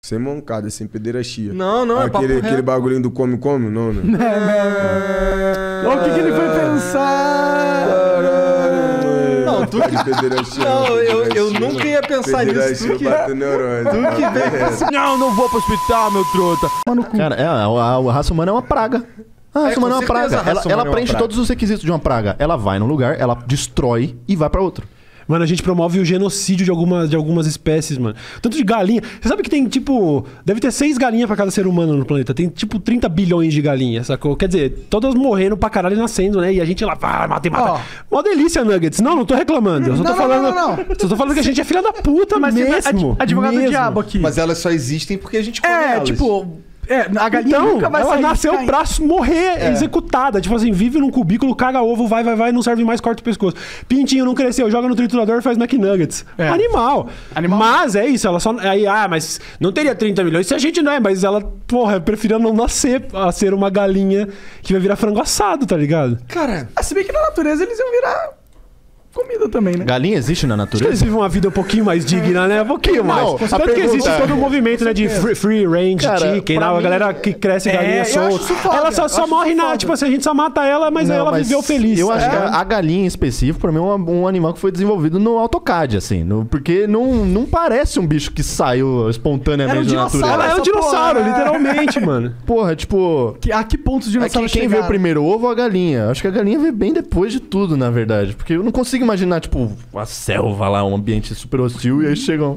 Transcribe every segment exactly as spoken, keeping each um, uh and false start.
Sem mancada, sem pederastia. Não, não, é papo aquele, reto. aquele bagulhinho do come-come, não, né? Olha o que, que ele foi pensar. Não, tu que... Não, eu, eu nunca ia pensar nisso. Tu que... tu que vem... Não, não vou pro hospital, meu truta. Mano, cara, é, a, a, a raça humana é uma praga. A raça É, humana é uma com certeza, praga. a Ela, raça ela humana é uma preenche praga. todos os requisitos de uma praga. Ela vai num lugar, ela destrói e vai pra outro. Mano, a gente promove o genocídio de algumas, de algumas espécies, mano. Tanto de galinha. Você sabe que tem, tipo... Deve ter seis galinhas pra cada ser humano no planeta. Tem, tipo, trinta bilhões de galinhas, sacou? Quer dizer, todas morrendo pra caralho e nascendo, né? E a gente lá, vai, mata e mata. Ó. Uma delícia, Nuggets. Não, não tô reclamando. Eu só tô Não, não, falando... não, não, não. Só tô falando que a gente é filha da puta Mas mesmo. ad- advogado mesmo. do diabo aqui. Mas elas só existem porque a gente come É, elas. tipo... É, a galinha Então, nunca vai ela sair nasceu caindo. pra morrer, É. executada. Tipo assim, vive num cubículo, caga ovo, vai, vai, vai, não serve mais, corta o pescoço. Pintinho não cresceu, joga no triturador e faz McNuggets. É. Animal. Animal. Mas é isso, ela só... Aí, ah, mas não teria trinta milhões se a gente não é, mas ela, porra, preferiu não nascer a ser uma galinha que vai virar frango assado, tá ligado? Cara, Ah, se bem que na natureza eles iam virar comida também, né? Galinha existe na Acho que eles natureza? vem uma vida um pouquinho mais digna, né? Um pouquinho mais. Não, a Tanto que pergunta existe é- todo o movimento, né, de free, free range Cara, chicken, pra né? a mim- galera que cresce É, galinha eu acho solta. isso foda, Ela só, eu só acho morre isso na... foda. Tipo assim, a gente só mata ela, mas Não, ela mas viveu feliz. Eu acho É. que a, a galinha em específico, pra mim, é uma- um animal que foi desenvolvido no AutoCAD, assim. no- porque não, não parece um bicho que saiu espontaneamente Era um da dinossauro. natureza. Ela é um Essa dinossauro, porra, é. literalmente, mano. Porra, tipo... Que, a que pontos de É dinossauro que quem veio primeiro, o ovo ou a galinha? Acho que a galinha veio bem depois de tudo, na verdade. Porque eu não consigo imaginar, tipo, a selva lá, um ambiente super hostil, e aí chegam...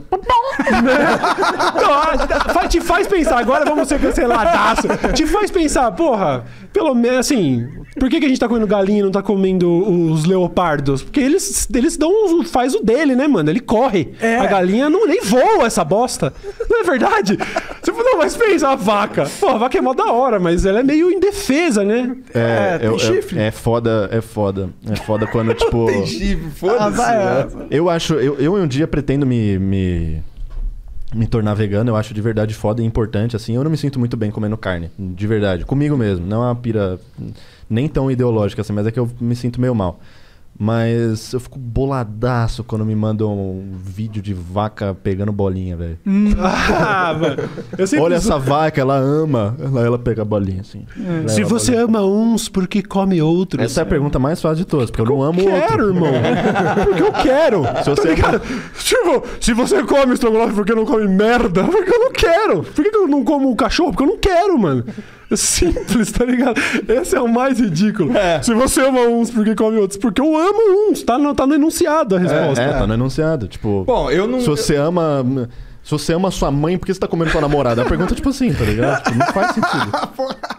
Então, fa- te faz pensar, agora vamos ser canceladaço. Te faz pensar, porra, pelo menos assim, por que, que a gente tá comendo galinha e não tá comendo os leopardos? Porque eles, eles dão um, faz o dele, né, mano? Ele corre. É. A galinha não nem voa essa bosta. Não é verdade? Você falou, não, mas pensa, a vaca. Pô, a vaca é mó da hora, mas ela é meio indefesa, né? É, tem eu- eu- chifre. É foda, é foda. É foda quando, tipo... tem chifre, Ah, foda-se. vai, né? é. Eu acho... Eu, eu um dia pretendo me, me... Me tornar vegano. Eu acho de verdade foda e importante, assim. Eu não me sinto muito bem comendo carne. De verdade. Comigo mesmo. Não é uma pira... Nem tão ideológica, assim. Mas é que eu me sinto meio mal. Mas eu fico boladaço quando me mandam um vídeo de vaca pegando bolinha, velho. Ah, mano. Eu sempre Olha sou- essa vaca, ela ama. Ela, ela pega a bolinha, assim. Leva Se a você bolinha. ama uns, por que come outros? Essa é a pergunta mais fácil de todas, porque eu não amo o outro. Quero, irmão. Porque eu quero. Se você- Tá ligado? Tipo, se você come estrogonofe porque não come merda, porque eu não quero. Por que que eu não como um cachorro? Porque eu não quero, mano. É simples, tá ligado? Esse é o mais ridículo. Se você ama uns, por que come outros? Porque eu amo uns. Tá no, tá no enunciado a resposta. É, tá no enunciado. Tipo, Bom, eu não... se você ama. Se você ama sua mãe, por que você tá comendo sua namorada? A pergunta é tipo assim, tá ligado? Tipo, não faz sentido.